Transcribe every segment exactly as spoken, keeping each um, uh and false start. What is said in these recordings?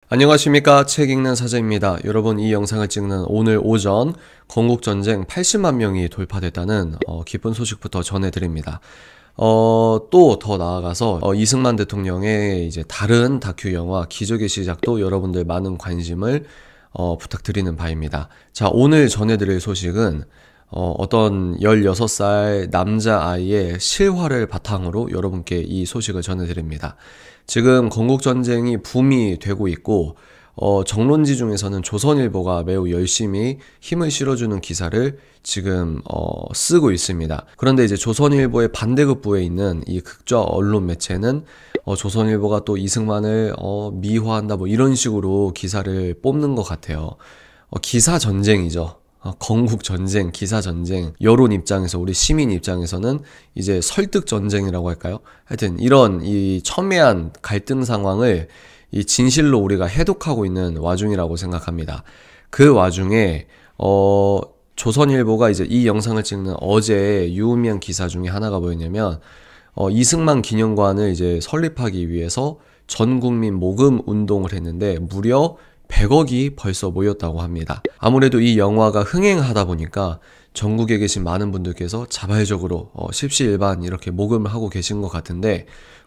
안녕하십니까. 책 읽는 사자입니다. 여러분, 이 영상을 찍는 오늘 오전 건국전쟁 팔십만 명이 돌파됐다는 어, 기쁜 소식부터 전해드립니다. 어, 또 더 나아가서 어, 이승만 대통령의 이제 다른 다큐 영화 기적의 시작도 여러분들 많은 관심을 어, 부탁드리는 바입니다. 자, 오늘 전해드릴 소식은 어, 어떤 열여섯 살 남자아이의 실화를 바탕으로 여러분께 이 소식을 전해드립니다. 지금 건국전쟁이 붐이 되고 있고 어, 정론지 중에서는 조선일보가 매우 열심히 힘을 실어주는 기사를 지금 어, 쓰고 있습니다. 그런데 이제 조선일보의 반대급부에 있는 이 극좌 언론 매체는 어, 조선일보가 또 이승만을 어, 미화한다 뭐 이런 식으로 기사를 뽑는 것 같아요. 어, 기사 전쟁이죠. 어, 건국전쟁, 기사전쟁, 여론 입장에서, 우리 시민 입장에서는 이제 설득전쟁이라고 할까요? 하여튼 이런 이 첨예한 갈등 상황을 이 진실로 우리가 해독하고 있는 와중이라고 생각합니다. 그 와중에 어 조선일보가 이제 이 영상을 찍는 어제 유의미한 기사 중에 하나가 뭐였냐면 어 이승만 기념관을 이제 설립하기 위해서 전 국민 모금 운동을 했는데 무려 백억이 벌써 모였다고 합니다. 아무래도 이 영화가 흥행하다 보니까 전국에 계신 많은 분들께서 자발적으로 어, 십시일반 이렇게 모금을 하고 계신 것 같은데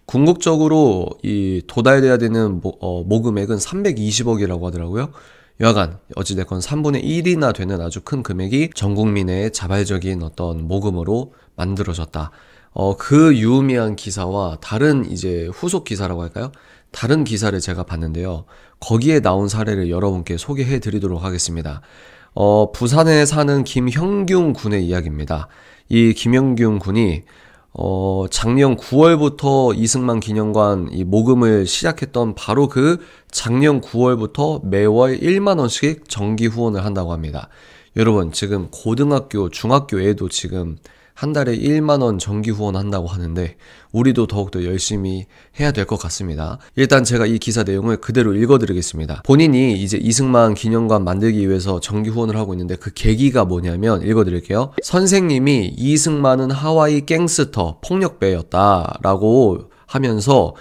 궁극적으로 이 도달돼야 되는 모, 어, 모금액은 삼백이십억이라고 하더라고요. 여하간 어찌됐건 삼분의 일이나 되는 아주 큰 금액이 전 국민의 자발적인 어떤 모금으로 만들어졌다. 어, 그 유의미한 기사와 다른 이제 후속 기사라고 할까요? 다른 기사를 제가 봤는데요. 거기에 나온 사례를 여러분께 소개해 드리도록 하겠습니다. 어, 부산에 사는 김형균 군의 이야기입니다. 이 김형균 군이 어, 작년 구월부터 이승만 기념관 이 모금을 시작했던 바로 그 작년 구월부터 매월 일만 원씩 정기 후원을 한다고 합니다. 여러분, 지금 고등학교, 중학교에도 지금 한 달에 일만 원 정기 후원한다고 하는데 우리도 더욱더 열심히 해야 될 것 같습니다. 일단 제가 이 기사 내용을 그대로 읽어드리겠습니다. 본인이 이제 이승만 기념관 만들기 위해서 정기 후원을 하고 있는데 그 계기가 뭐냐면 읽어드릴게요. 선생님이 이승만은 하와이 갱스터 폭력배였다 라고 하면서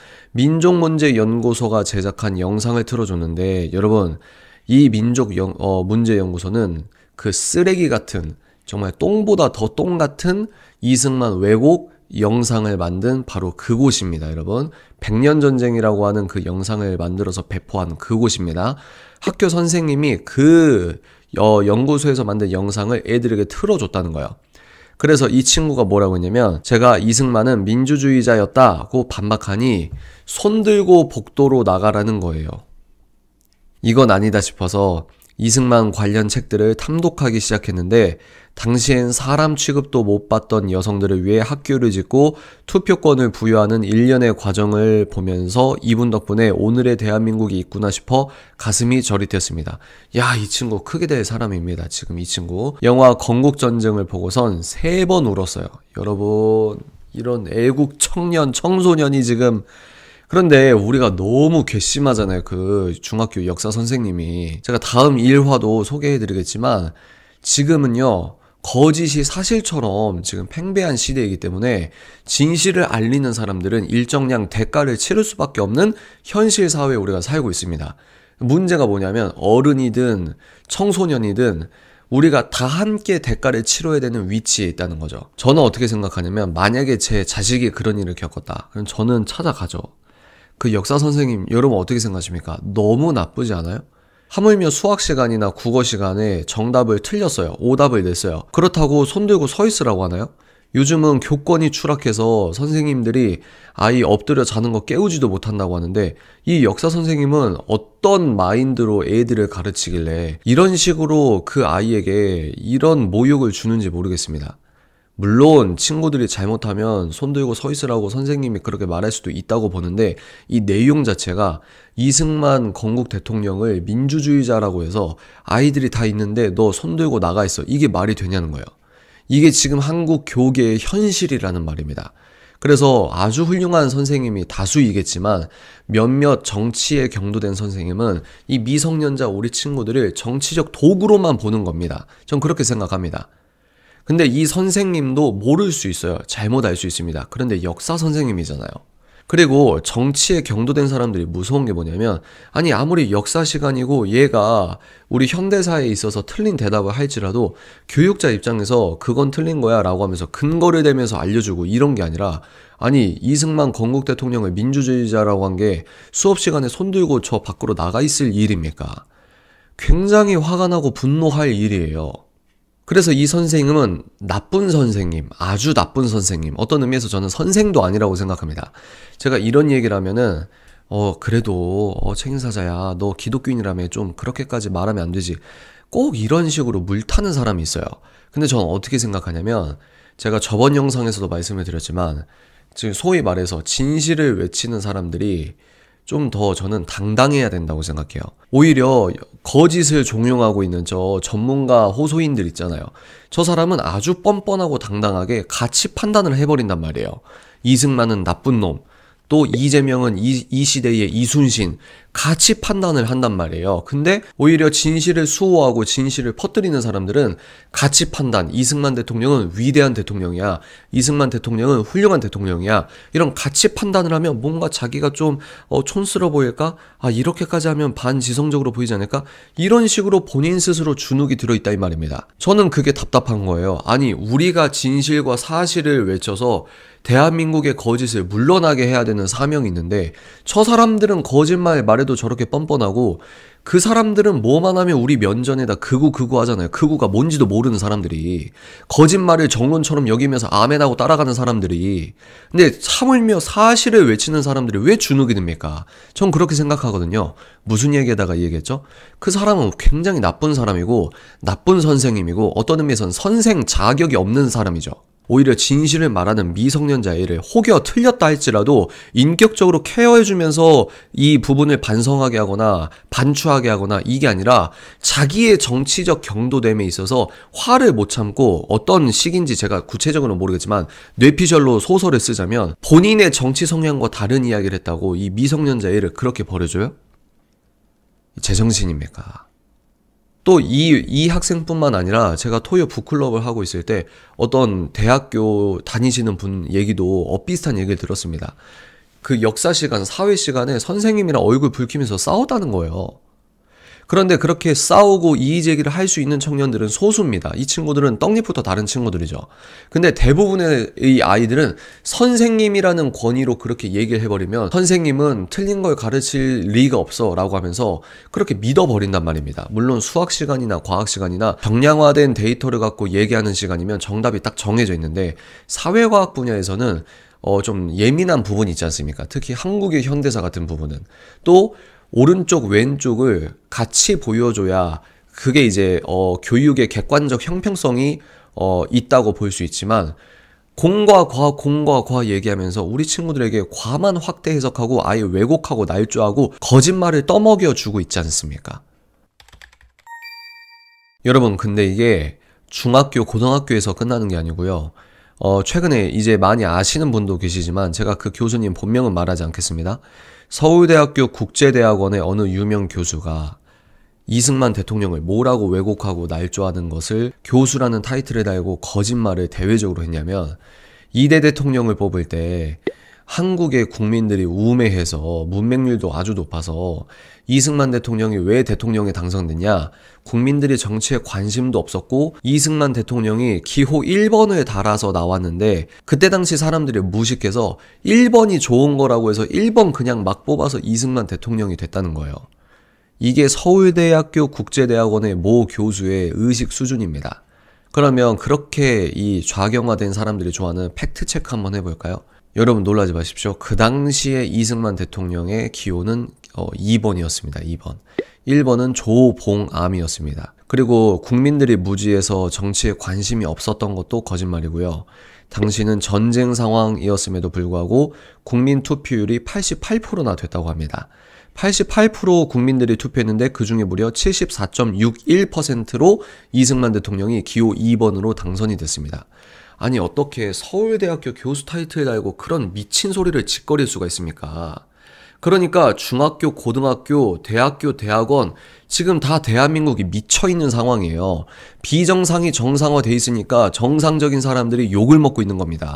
민족문제연구소가 제작한 영상을 틀어줬는데 여러분, 이 민족문제연구소는 그 쓰레기 같은 정말 똥보다 더 똥 같은 이승만 왜곡 영상을 만든 바로 그곳입니다. 여러분, 백년전쟁이라고 하는 그 영상을 만들어서 배포한 그곳입니다. 학교 선생님이 그 어, 연구소에서 만든 영상을 애들에게 틀어줬다는 거예요. 그래서 이 친구가 뭐라고 했냐면 제가 이승만은 민주주의자였다고 반박하니 손들고 복도로 나가라는 거예요. 이건 아니다 싶어서 이승만 관련 책들을 탐독하기 시작했는데 당시엔 사람 취급도 못 받던 여성들을 위해 학교를 짓고 투표권을 부여하는 일련의 과정을 보면서 이분 덕분에 오늘의 대한민국이 있구나 싶어 가슴이 저릿했습니다. 야, 이 친구 크게 될 사람입니다. 지금 이 친구 영화 건국전쟁을 보고선 세 번 울었어요. 여러분, 이런 애국 청년, 청소년이 지금 그런데 우리가 너무 괘씸하잖아요. 그 중학교 역사 선생님이. 제가 다음 일화도 소개해드리겠지만 지금은요, 거짓이 사실처럼 지금 팽배한 시대이기 때문에 진실을 알리는 사람들은 일정량 대가를 치를 수밖에 없는 현실 사회에 우리가 살고 있습니다. 문제가 뭐냐면 어른이든 청소년이든 우리가 다 함께 대가를 치러야 되는 위치에 있다는 거죠. 저는 어떻게 생각하냐면 만약에 제 자식이 그런 일을 겪었다. 그럼 저는 찾아가죠. 그 역사 선생님, 여러분 어떻게 생각하십니까? 너무 나쁘지 않아요? 하물며 수학 시간이나 국어 시간에 정답을 틀렸어요. 오답을 냈어요. 그렇다고 손들고 서 있으라고 하나요? 요즘은 교권이 추락해서 선생님들이 아이 엎드려 자는 거 깨우지도 못한다고 하는데 이 역사 선생님은 어떤 마인드로 애들을 가르치길래 이런 식으로 그 아이에게 이런 모욕을 주는지 모르겠습니다. 물론 친구들이 잘못하면 손들고 서 있으라고 선생님이 그렇게 말할 수도 있다고 보는데 이 내용 자체가 이승만 건국 대통령을 민주주의자라고 해서 아이들이 다 있는데 너 손들고 나가 있어. 이게 말이 되냐는 거예요. 이게 지금 한국 교계의 현실이라는 말입니다. 그래서 아주 훌륭한 선생님이 다수이겠지만 몇몇 정치에 경도된 선생님은 이 미성년자 우리 친구들을 정치적 도구로만 보는 겁니다. 전 그렇게 생각합니다. 근데 이 선생님도 모를 수 있어요. 잘못 알 수 있습니다. 그런데 역사 선생님이잖아요. 그리고 정치에 경도된 사람들이 무서운 게 뭐냐면, 아니 아무리 역사 시간이고 얘가 우리 현대사에 있어서 틀린 대답을 할지라도 교육자 입장에서 그건 틀린 거야 라고 하면서 근거를 대면서 알려주고 이런 게 아니라, 아니 이승만 건국 대통령을 민주주의자라고 한 게 수업 시간에 손들고 저 밖으로 나가 있을 일입니까? 굉장히 화가 나고 분노할 일이에요. 그래서 이 선생님은 나쁜 선생님, 아주 나쁜 선생님, 어떤 의미에서 저는 선생도 아니라고 생각합니다. 제가 이런 얘기를 하면은 어 그래도 어 책임사자야, 너 기독교인이라며 좀 그렇게까지 말하면 안 되지, 꼭 이런 식으로 물타는 사람이 있어요. 근데 저는 어떻게 생각하냐면, 제가 저번 영상에서도 말씀을 드렸지만 지금 소위 말해서 진실을 외치는 사람들이 좀 더 저는 당당해야 된다고 생각해요. 오히려 거짓을 종용하고 있는 저 전문가 호소인들 있잖아요. 저 사람은 아주 뻔뻔하고 당당하게 가치 판단을 해버린단 말이에요. 이승만은 나쁜 놈, 또 이재명은 이, 이 시대의 이순신, 가치 판단을 한단 말이에요. 근데 오히려 진실을 수호하고 진실을 퍼뜨리는 사람들은 가치 판단, 이승만 대통령은 위대한 대통령이야, 이승만 대통령은 훌륭한 대통령이야, 이런 가치 판단을 하면 뭔가 자기가 좀 어, 촌스러워 보일까? 아, 이렇게까지 하면 반지성적으로 보이지 않을까? 이런 식으로 본인 스스로 주눅이 들어있다 이 말입니다. 저는 그게 답답한 거예요. 아니 우리가 진실과 사실을 외쳐서 대한민국의 거짓을 물러나게 해야 되는 사명이 있는데, 저 사람들은 거짓말 말해도 저렇게 뻔뻔하고, 그 사람들은 뭐만 하면 우리 면전에다 극우 극우 하잖아요. 극우가 뭔지도 모르는 사람들이, 거짓말을 정론처럼 여기면서 아멘하고 따라가는 사람들이. 근데 하물며 사실을 외치는 사람들이 왜 주눅이 듭니까? 전 그렇게 생각하거든요. 무슨 얘기에다가 이 얘기했죠? 그 사람은 굉장히 나쁜 사람이고 나쁜 선생님이고 어떤 의미에서는 선생 자격이 없는 사람이죠. 오히려 진실을 말하는 미성년자 애를 혹여 틀렸다 할지라도 인격적으로 케어해주면서 이 부분을 반성하게 하거나 반추하게 하거나, 이게 아니라 자기의 정치적 경도됨에 있어서 화를 못 참고, 어떤 식인지 제가 구체적으로는 모르겠지만 뇌피셜로 소설을 쓰자면 본인의 정치 성향과 다른 이야기를 했다고 이 미성년자 애를 그렇게 버려줘요? 제정신입니까? 또 이, 이 학생뿐만 아니라 제가 토요 북클럽을 하고 있을 때 어떤 대학교 다니시는 분 얘기도 엇비슷한 얘기를 들었습니다. 그 역사 시간, 사회 시간에 선생님이랑 얼굴 붉히면서 싸웠다는 거예요. 그런데 그렇게 싸우고 이의제기를 할 수 있는 청년들은 소수입니다. 이 친구들은 떡잎부터 다른 친구들이죠. 근데 대부분의 이 아이들은 선생님이라는 권위로 그렇게 얘기를 해버리면, 선생님은 틀린 걸 가르칠 리가 없어 라고 하면서 그렇게 믿어버린단 말입니다. 물론 수학 시간이나 과학 시간이나 정량화된 데이터를 갖고 얘기하는 시간이면 정답이 딱 정해져 있는데, 사회과학 분야에서는 어, 좀 예민한 부분이 있지 않습니까? 특히 한국의 현대사 같은 부분은 또 오른쪽 왼쪽을 같이 보여줘야 그게 이제 어 교육의 객관적 형평성이 어 있다고 볼 수 있지만, 공과 과 공과 과 얘기하면서 우리 친구들에게 과만 확대 해석하고 아예 왜곡하고 날조하고 거짓말을 떠먹여 주고 있지 않습니까? 여러분, 근데 이게 중학교 고등학교에서 끝나는 게 아니고요. 어, 최근에 이제 많이 아시는 분도 계시지만 제가 그 교수님 본명은 말하지 않겠습니다. 서울대학교 국제대학원의 어느 유명 교수가 이승만 대통령을 뭐라고 왜곡하고 날조하는 것을 교수라는 타이틀을 달고 거짓말을 대외적으로 했냐면, 이대 대통령을 뽑을 때 한국의 국민들이 우매해서 문맹률도 아주 높아서 이승만 대통령이 왜 대통령에 당선됐냐, 국민들이 정치에 관심도 없었고 이승만 대통령이 기호 일 번을 달아서 나왔는데 그때 당시 사람들이 무식해서 일 번이 좋은 거라고 해서 일 번 그냥 막 뽑아서 이승만 대통령이 됐다는 거예요. 이게 서울대학교 국제대학원의 모 교수의 의식 수준입니다. 그러면 그렇게 이 좌경화된 사람들이 좋아하는 팩트체크 한번 해볼까요? 여러분 놀라지 마십시오. 그 당시에 이승만 대통령의 기호는 어, 이 번이었습니다. 이 번. 일 번은 조봉암이었습니다. 그리고 국민들이 무지해서 정치에 관심이 없었던 것도 거짓말이고요. 당시는 전쟁 상황이었음에도 불구하고 국민 투표율이 팔십팔 퍼센트나 됐다고 합니다. 팔십팔 퍼센트 국민들이 투표했는데 그 중에 무려 칠십사 점 육일 퍼센트로 이승만 대통령이 기호 이 번으로 당선이 됐습니다. 아니 어떻게 서울대학교 교수 타이틀 달고 그런 미친 소리를 짓거릴 수가 있습니까? 그러니까 중학교, 고등학교, 대학교, 대학원 지금 다 대한민국이 미쳐있는 상황이에요. 비정상이 정상화돼 있으니까 정상적인 사람들이 욕을 먹고 있는 겁니다.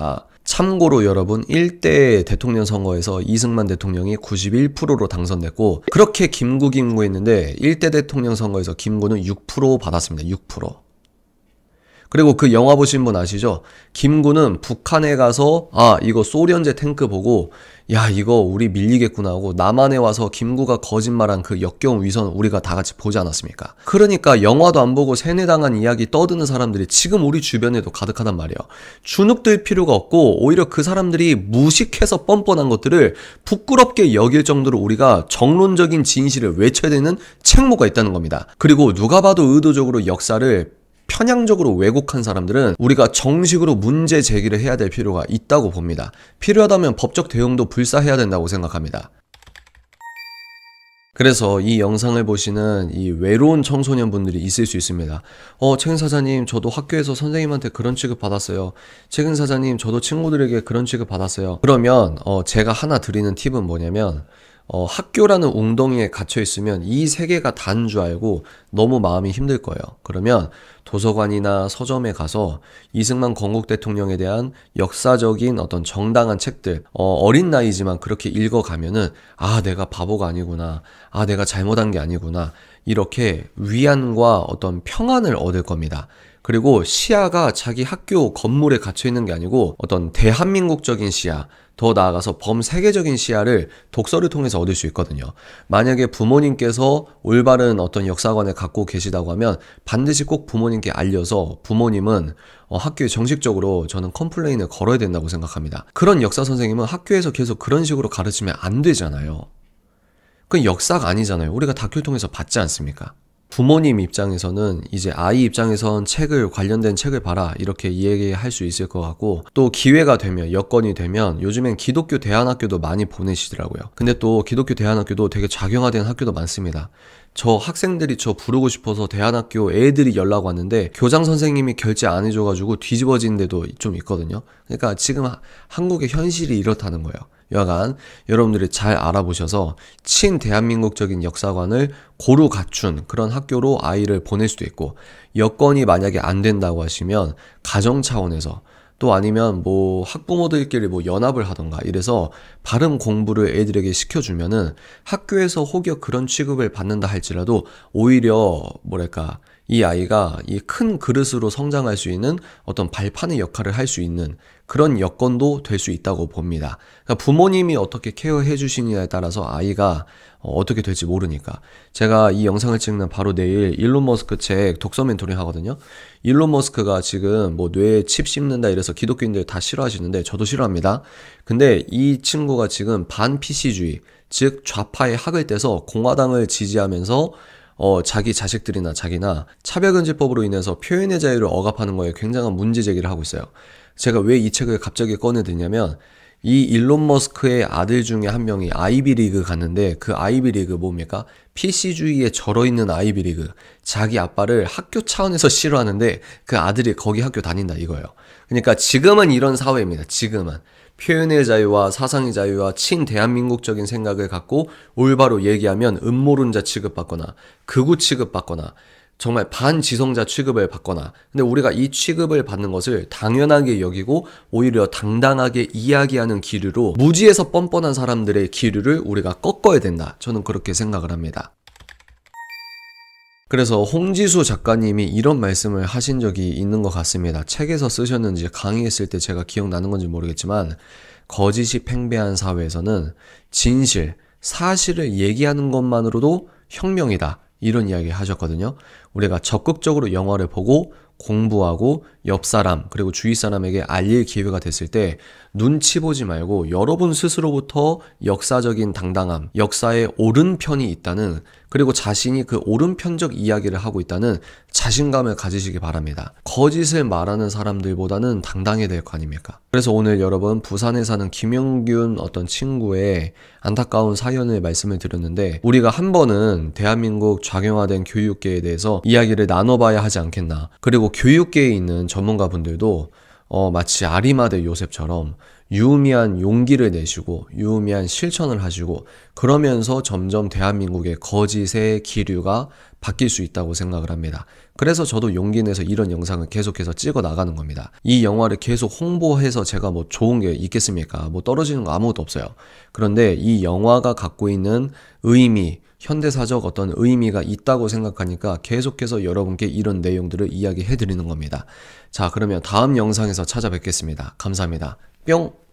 참고로 여러분, 일 대 대통령 선거에서 이승만 대통령이 구십일 퍼센트로 당선됐고, 그렇게 김구 김구 했는데 일 대 대통령 선거에서 김구는 육 퍼센트 받았습니다. 육 퍼센트. 그리고 그 영화 보신 분 아시죠? 김구는 북한에 가서 아 이거 소련제 탱크 보고 야 이거 우리 밀리겠구나 하고 남한에 와서 김구가 거짓말한 그 역겨운 위선 우리가 다 같이 보지 않았습니까? 그러니까 영화도 안 보고 세뇌당한 이야기 떠드는 사람들이 지금 우리 주변에도 가득하단 말이에요. 주눅들 필요가 없고 오히려 그 사람들이 무식해서 뻔뻔한 것들을 부끄럽게 여길 정도로 우리가 정론적인 진실을 외쳐야 되는 책무가 있다는 겁니다. 그리고 누가 봐도 의도적으로 역사를 편향적으로 왜곡한 사람들은 우리가 정식으로 문제 제기를 해야 될 필요가 있다고 봅니다. 필요하다면 법적 대응도 불사해야 된다고 생각합니다. 그래서 이 영상을 보시는 이 외로운 청소년분들이 있을 수 있습니다. 어, 최근 사장님, 저도 학교에서 선생님한테 그런 취급 받았어요. 최근 사장님, 저도 친구들에게 그런 취급 받았어요. 그러면 어, 제가 하나 드리는 팁은 뭐냐면 어, 학교라는 웅덩이에 갇혀있으면 이 세계가 다인 줄 알고 너무 마음이 힘들 거예요. 그러면 도서관이나 서점에 가서 이승만 건국 대통령에 대한 역사적인 어떤 정당한 책들, 어, 어린 나이지만 그렇게 읽어가면은 아, 내가 바보가 아니구나. 아, 내가 잘못한 게 아니구나. 이렇게 위안과 어떤 평안을 얻을 겁니다. 그리고 시야가 자기 학교 건물에 갇혀있는 게 아니고 어떤 대한민국적인 시야, 더 나아가서 범세계적인 시야를 독서를 통해서 얻을 수 있거든요. 만약에 부모님께서 올바른 어떤 역사관을 갖고 계시다고 하면 반드시 꼭 부모님께 알려서 부모님은 어, 학교에 정식적으로 저는 컴플레인을 걸어야 된다고 생각합니다. 그런 역사 선생님은 학교에서 계속 그런 식으로 가르치면 안 되잖아요. 그건 역사가 아니잖아요. 우리가 다큐를 통해서 봤지 않습니까? 부모님 입장에서는 이제 아이 입장에선 책을 관련된 책을 봐라 이렇게 이야기할 수 있을 것 같고, 또 기회가 되면 여건이 되면 요즘엔 기독교 대안학교도 많이 보내시더라고요. 근데 또 기독교 대안학교도 되게 작용화된 학교도 많습니다. 저 학생들이 저 부르고 싶어서 대안학교 애들이 연락 왔는데 교장 선생님이 결제 안 해줘가지고 뒤집어진 데도 좀 있거든요. 그러니까 지금 한국의 현실이 이렇다는 거예요. 여하간 여러분들이 잘 알아보셔서 친대한민국적인 역사관을 고루 갖춘 그런 학교로 아이를 보낼 수도 있고, 여건이 만약에 안 된다고 하시면 가정 차원에서, 또 아니면 뭐 학부모들끼리 뭐 연합을 하던가 이래서 바른 공부를 애들에게 시켜주면은 학교에서 혹여 그런 취급을 받는다 할지라도 오히려 뭐랄까 이 아이가 이 큰 그릇으로 성장할 수 있는 어떤 발판의 역할을 할 수 있는 그런 여건도 될 수 있다고 봅니다. 그러니까 부모님이 어떻게 케어해 주시느냐에 따라서 아이가 어떻게 될지 모르니까. 제가 이 영상을 찍는 바로 내일 일론 머스크 책 독서 멘토링 하거든요. 일론 머스크가 지금 뭐 뇌에 칩 씹는다 이래서 기독교인들 다 싫어하시는데 저도 싫어합니다. 근데 이 친구가 지금 반피씨주의, 즉 좌파의 학을 떼서 공화당을 지지하면서 어, 자기 자식들이나 자기나 차별금지법으로 인해서 표현의 자유를 억압하는 거에 굉장한 문제 제기를 하고 있어요. 제가 왜 이 책을 갑자기 꺼내드냐면 이 일론 머스크의 아들 중에 한 명이 아이비리그 갔는데 그 아이비리그 뭡니까? 피씨주의에 절어있는 아이비리그. 자기 아빠를 학교 차원에서 싫어하는데 그 아들이 거기 학교 다닌다 이거예요. 그러니까 지금은 이런 사회입니다. 지금은. 표현의 자유와 사상의 자유와 친대한민국적인 생각을 갖고 올바로 얘기하면 음모론자 취급받거나 극우 취급받거나 정말 반지성자 취급을 받거나, 근데 우리가 이 취급을 받는 것을 당연하게 여기고 오히려 당당하게 이야기하는 기류로 무지에서 뻔뻔한 사람들의 기류를 우리가 꺾어야 된다. 저는 그렇게 생각을 합니다. 그래서 홍지수 작가님이 이런 말씀을 하신 적이 있는 것 같습니다. 책에서 쓰셨는지 강의했을 때 제가 기억나는 건지 모르겠지만, 거짓이 팽배한 사회에서는 진실, 사실을 얘기하는 것만으로도 혁명이다. 이런 이야기 하셨거든요. 우리가 적극적으로 영화를 보고 공부하고 옆 사람 그리고 주위 사람에게 알릴 기회가 됐을 때 눈치 보지 말고 여러분 스스로부터 역사적인 당당함, 역사의 오른편이 있다는, 그리고 자신이 그 오른편적 이야기를 하고 있다는 자신감을 가지시기 바랍니다. 거짓을 말하는 사람들보다는 당당해야 될 거 아닙니까? 그래서 오늘 여러분 부산에 사는 김영균 어떤 친구의 안타까운 사연을 말씀을 드렸는데, 우리가 한 번은 대한민국 좌경화된 교육계에 대해서 이야기를 나눠봐야 하지 않겠나. 그리고 교육계에 있는 전문가분들도 어, 마치 아리마대 요셉처럼 유의미한 용기를 내시고 유의미한 실천을 하시고 그러면서 점점 대한민국의 거짓의 기류가 바뀔 수 있다고 생각을 합니다. 그래서 저도 용기 내서 이런 영상을 계속해서 찍어 나가는 겁니다. 이 영화를 계속 홍보해서 제가 뭐 좋은 게 있겠습니까? 뭐 떨어지는 거 아무것도 없어요. 그런데 이 영화가 갖고 있는 의미, 현대사적 어떤 의미가 있다고 생각하니까 계속해서 여러분께 이런 내용들을 이야기해 드리는 겁니다. 자, 그러면 다음 영상에서 찾아뵙겠습니다. 감사합니다. 뿅!